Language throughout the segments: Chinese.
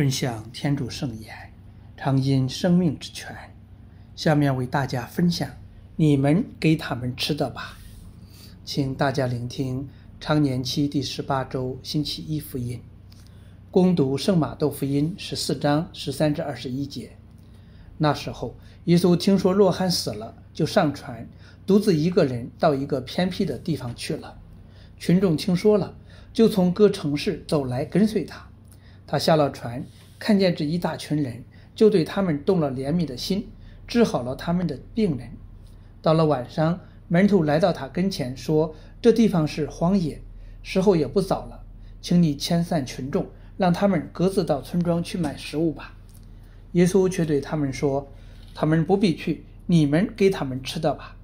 分享天主圣言，常因生命之泉。下面为大家分享你们给他们吃的吧。请大家聆听常年期第18周星期一福音，攻读圣马窦福音14章13至21节。那时候，耶稣听说若翰死了，就上船，独自一个人到一个偏僻的地方去了。群众听说了，就从各城市走来跟随他。他下了船，看见这一大群人，就对他们动了怜悯的心，治好了他们的病人。到了晚上，门徒来到他跟前说：“这地方是荒野，时候也不早了，请你遣散群众，让他们各自到村庄去买食物吧。”耶稣却对他们说：“他们不必去，你们给他们吃的吧。”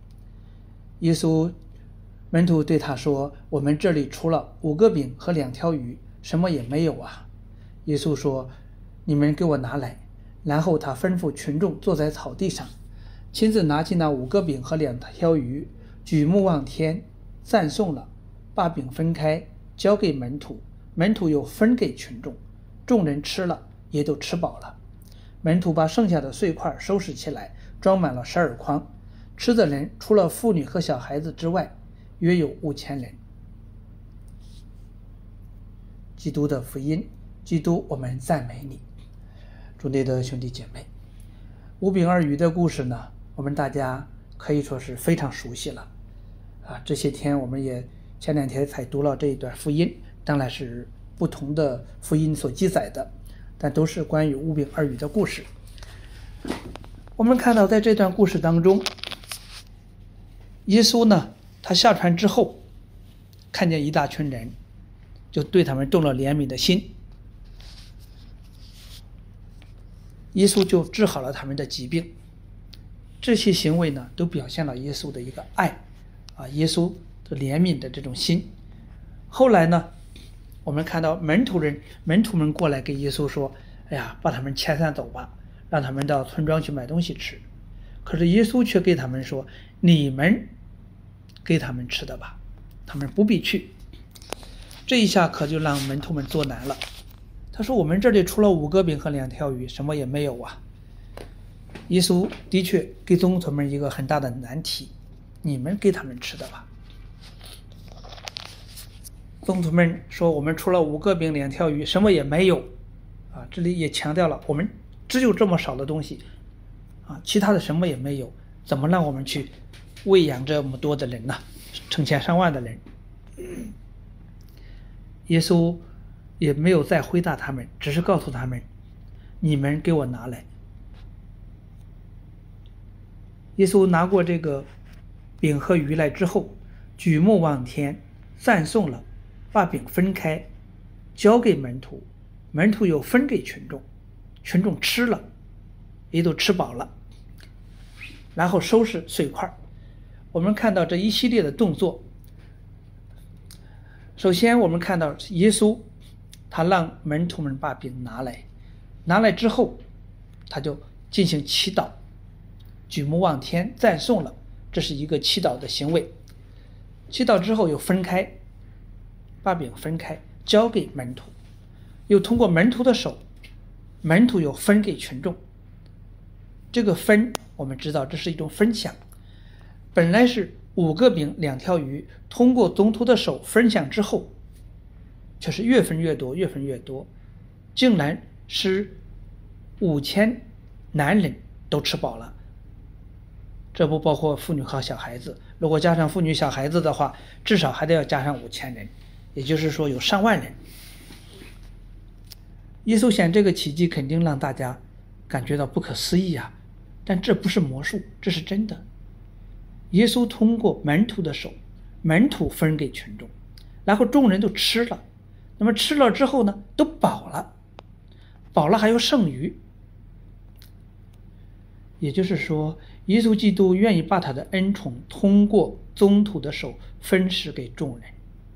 门徒对他说：“我们这里除了5个饼和2条鱼，什么也没有啊。”耶稣说：“你们给我拿来。”然后他吩咐群众坐在草地上，亲自拿起那5个饼和2条鱼，举目望天，赞颂了，把饼分开，交给门徒，门徒又分给群众，众人吃了，也都吃饱了。门徒把剩下的碎块收拾起来，装满了12筐。吃的人除了妇女和小孩子之外，约有5000人。基督的福音，基督，我们赞美你。主内的兄弟姐妹，5饼2鱼的故事呢，我们大家可以说是非常熟悉了这些天我们也前2天才读了这一段福音，当然是不同的福音所记载的，但都是关于5饼2鱼的故事。我们看到在这段故事当中，耶稣呢，他下船之后看见一大群人，就对他们动了怜悯的心，耶稣就治好了他们的疾病。这些行为呢，都表现了耶稣的一个爱耶稣的怜悯的这种心。后来呢，我们看到门徒们过来给耶稣说：“哎呀，把他们遣散走吧，让他们到村庄去买东西吃。”可是耶稣却给他们说：“你们给他们吃的吧，他们不必去。”这一下可就让门徒们作难了。他说：“我们这里除了5个饼和2条鱼，什么也没有啊。”耶稣的确给宗徒们一个很大的难题：你们给他们吃的吧。宗徒们说：“我们除了5个饼2条鱼，什么也没有这里也强调了，我们只有这么少的东西其他的什么也没有，怎么让我们去喂养这么多的人呢？成千上万的人。”耶稣也没有再回答他们，只是告诉他们：“你们给我拿来。”耶稣拿过这个饼和鱼来之后，举目望天，赞颂了，把饼分开，交给门徒，门徒又分给群众，群众吃了，也都吃饱了，然后收拾碎块。我们看到这一系列的动作，首先我们看到耶稣他让门徒们把饼拿来之后，他就进行祈祷，举目望天，赞颂了，这是一个祈祷的行为。祈祷之后又分开，把饼分开，交给门徒，又通过门徒的手，门徒又分给群众。这个分，我们知道这是一种分享。本来是5个饼2条鱼，通过宗徒的手分享之后，却是越分越多，越分越多，竟然使5000男人都吃饱了。这不包括妇女和小孩子，如果加上妇女小孩子的话，至少还得要加上5000人，也就是说有上万人。耶稣显这个奇迹肯定让大家感觉到不可思议但这不是魔术，这是真的。耶稣通过门徒的手，门徒分给群众，然后众人都吃了，那么吃了之后呢，都饱了，饱了还有剩余。也就是说，耶稣基督愿意把他的恩宠通过宗徒的手分施给众人。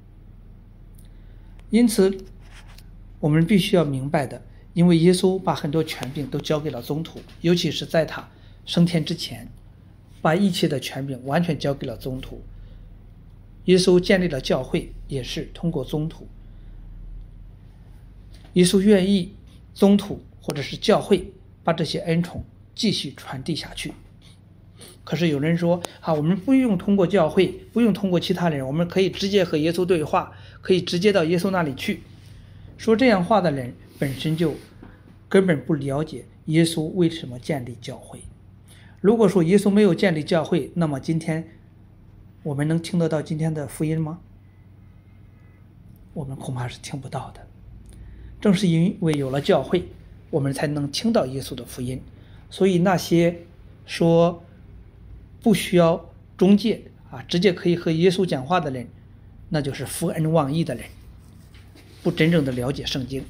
因此我们必须要明白的，因为耶稣把很多权柄都交给了宗徒，尤其是在他升天之前，把一切的权柄完全交给了宗徒。耶稣建立了教会，也是通过宗徒。耶稣愿意宗徒或者是教会把这些恩宠继续传递下去。可是有人说我们不用通过教会，不用通过其他人，我们可以直接和耶稣对话，可以直接到耶稣那里去。说这样话的人本身就根本不了解耶稣为什么建立教会。如果说耶稣没有建立教会，那么今天我们能听得到今天的福音吗？我们恐怕是听不到的。正是因为有了教会，我们才能听到耶稣的福音。所以那些说不需要中介直接可以和耶稣讲话的人，那就是负恩忘义的人，不真正的了解圣经。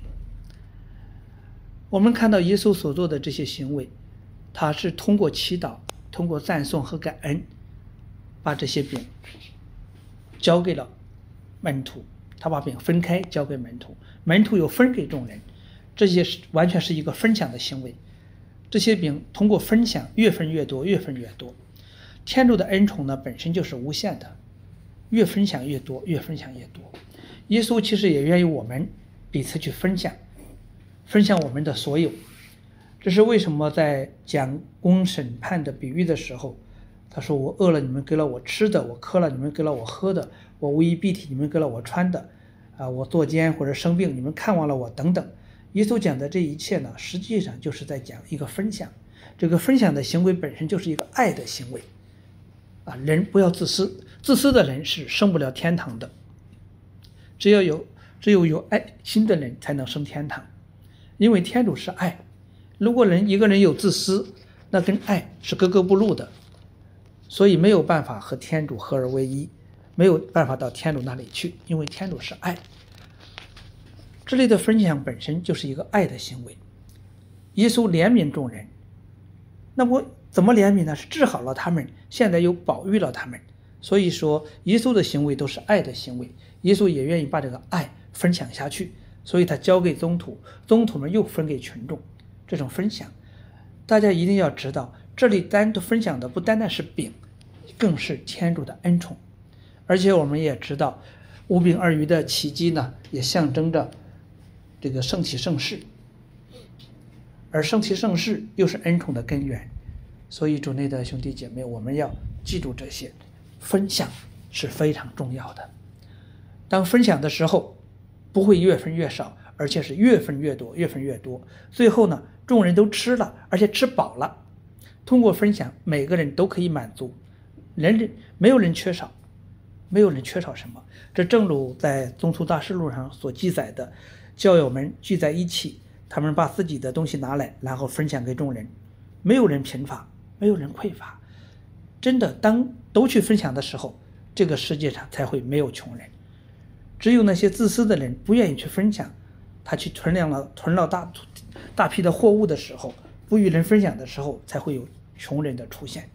我们看到耶稣所做的这些行为，他是通过祈祷，通过赞颂和感恩，把这些饼交给了门徒。他把饼分开交给门徒，门徒又分给众人，这些完全是一个分享的行为。这些饼通过分享越分越多，越分越多。天主的恩宠呢本身就是无限的，越分享越多，越分享越多。耶稣其实也愿意我们彼此去分享我们的所有。这是为什么在讲公审判的比喻的时候，他说我饿了你们给了我吃的，我渴了你们给了我喝的，我无衣蔽体你们给了我穿的，我作奸或者生病你们看望了我等等。耶稣讲的这一切呢，实际上就是在讲一个分享。这个分享的行为本身就是一个爱的行为人不要自私，自私的人是升不了天堂的。只有有爱心的人才能升天堂，因为天主是爱。如果一个人有自私，那跟爱是格格不入的，所以没有办法和天主合而为一，没有办法到天主那里去，因为天主是爱。这里的分享本身就是一个爱的行为。耶稣怜悯众人，那么怎么怜悯呢？是治好了他们，现在又保育了他们。所以说耶稣的行为都是爱的行为，耶稣也愿意把这个爱分享下去，所以他交给宗徒，宗徒们又分给群众。这种分享大家一定要知道，这里单独分享的不单单是饼，更是天主的恩宠。而且我们也知道5饼2鱼的奇迹呢，也象征着这个圣体圣事，而圣体圣事又是恩宠的根源。所以主内的兄弟姐妹，我们要记住这些，分享是非常重要的。当分享的时候，不会越分越少，而且是越分越多，越分越多。最后呢，众人都吃了，而且吃饱了。通过分享，每个人都可以满足，没有人缺少，没有人缺少什么。这正如在宗徒大事录上所记载的，教友们聚在一起，他们把自己的东西拿来，然后分享给众人，没有人贫乏，没有人匮乏。真的，当都去分享的时候，这个世界上才会没有穷人。只有那些自私的人不愿意去分享，他去囤了大批的货物的时候，不与人分享的时候，才会有穷人的出现。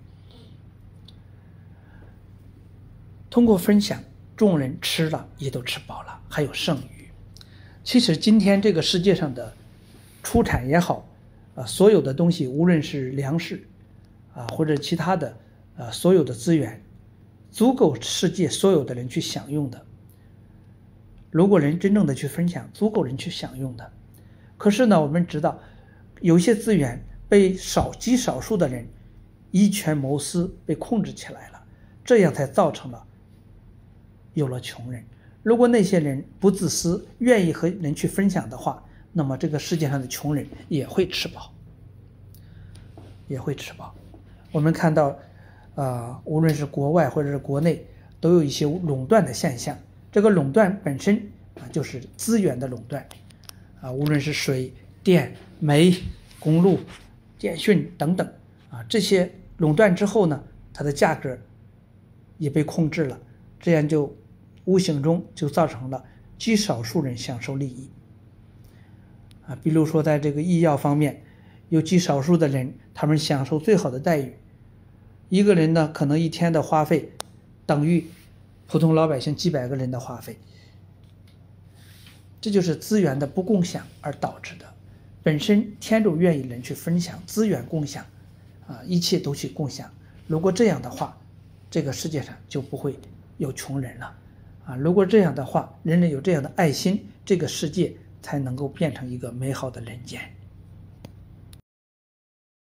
通过分享，众人吃了也都吃饱了，还有剩余。其实今天这个世界上的出产也好，所有的东西，无论是粮食或者其他的所有的资源，足够世界所有的人去享用的。如果人真正的去分享，足够人去享用的。可是呢，我们知道有些资源被极少数的人以权谋私，被控制起来了，这样才造成了有了穷人。如果那些人不自私，愿意和人去分享的话，那么这个世界上的穷人也会吃饱，也会吃饱。我们看到无论是国外或者是国内，都有一些垄断的现象。这个垄断本身就是资源的垄断无论是水电煤公路电讯等等这些垄断之后呢，它的价格也被控制了，这样就无形中就造成了极少数人享受利益比如说在这个医药方面，有极少数的人他们享受最好的待遇，一个人呢可能一天的花费等于普通老百姓几百个人的花费。这就是资源的不共享而导致的。本身天主愿意人去分享，资源共享一切都去共享。如果这样的话，这个世界上就不会有穷人了如果这样的话，人人有这样的爱心，这个世界才能够变成一个美好的人间。